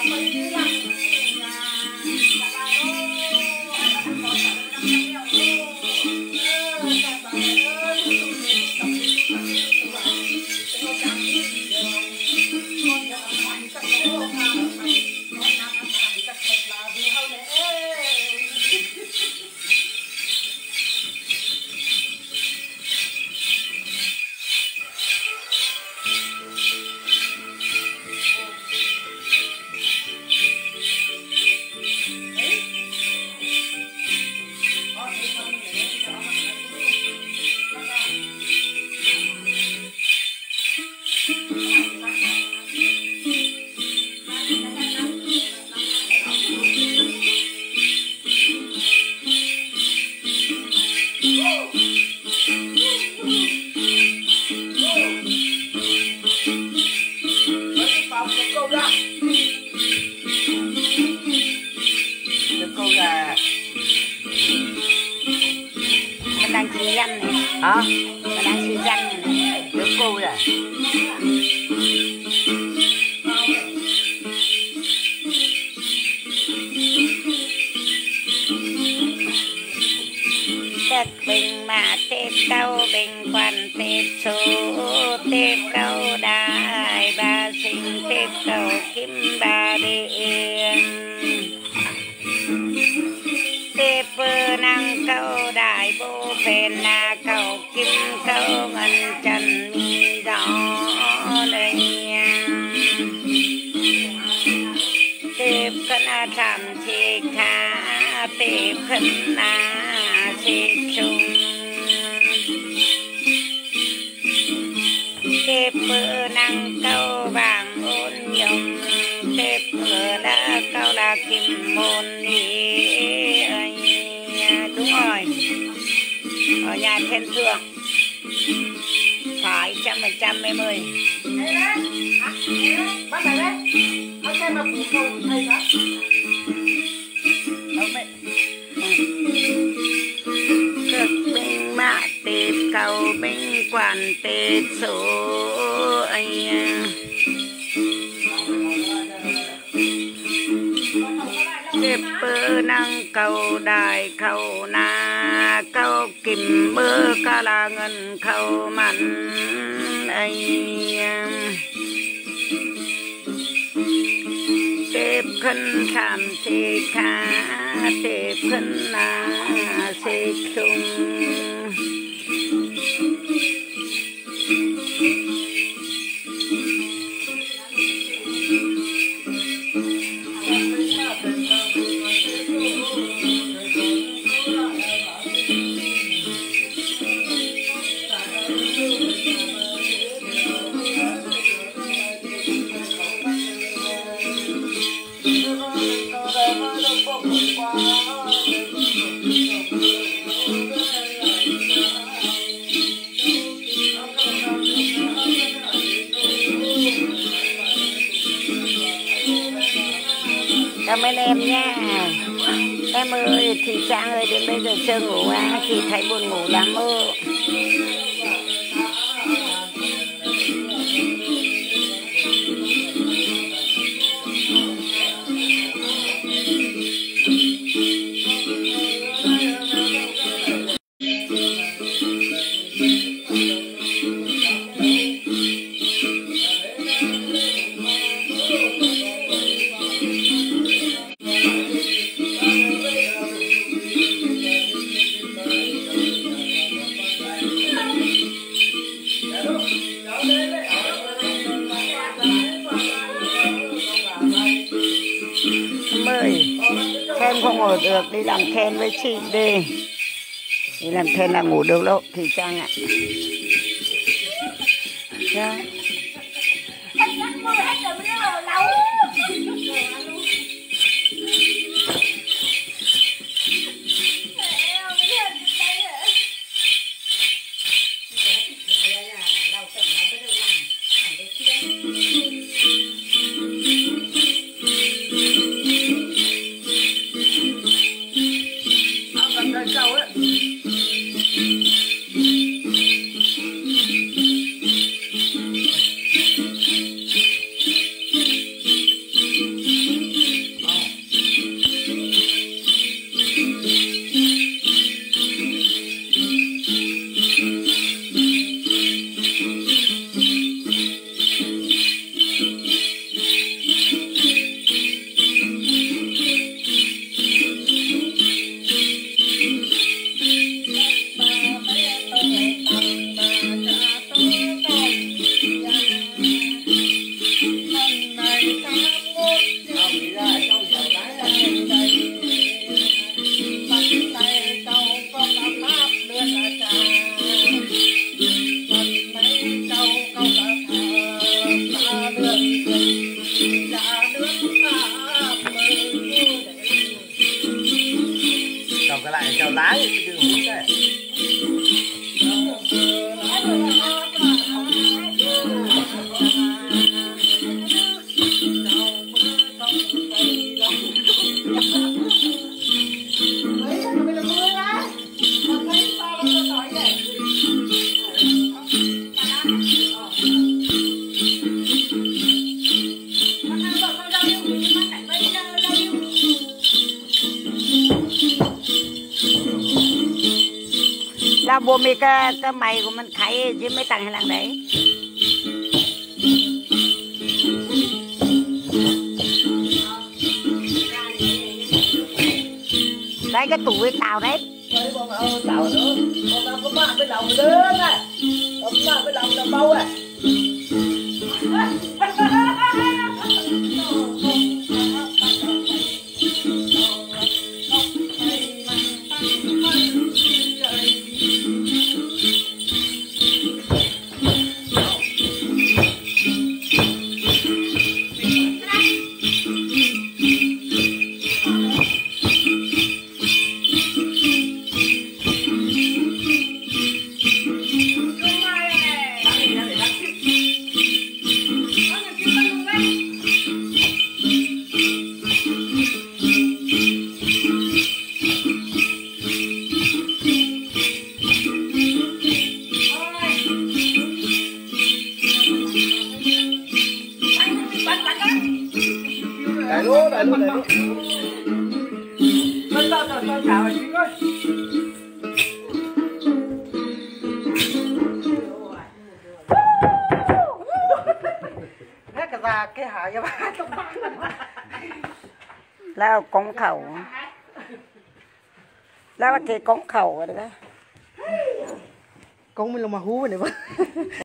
Hả? Mình đang suy răng này, được cô rồi. Tết bình mà Tết đâu bình quan Tết số Tết đâu đại ba sinh Tết đâu kim ba điện Tết bơ năng câu đại bố phèn là câu kim câu ngân trần mi gió đây Tết khăn thảm thì khá Tết khăn thì chung Tết bơ năng câu vàng ôn nhung Tết bơ đã câu là kim môn đi đúng rồi ở nhà khen thưởng phải 100% em ơi. Bắt lại đấy. Nó xem mà phụ cầu thầy đó. Cực binh mã Tết cầu binh quản Tết số anh Tết bơ năng cầu đại cầu na cầu kim bơ ca là ngân cầu mặn anh Tết khăn thảm thì khá Tết khăn là sẽ chung cảm ơn em nha. Em ơi, thì Trang ơi, đến bây giờ chưa ngủ à? Chị thấy buồn ngủ lắm ơ. Khen không ngủ được, đi làm khen với chị đi. Đi làm khen là ngủ được đâu, thì Trang ạ. Dạ. là bố mày cái mày của mình khai chứ mấy tặng hay làm đấy đấy cái tuổi tao đấy tao nữa con tao có ba cái lòng lớn này có ba cái lòng là bao à đại luôn tao chào chị ơi hết cả ra cái hả cho ba trong bán là con khẩu là cái con khẩu rồi đó con mình là mà hú này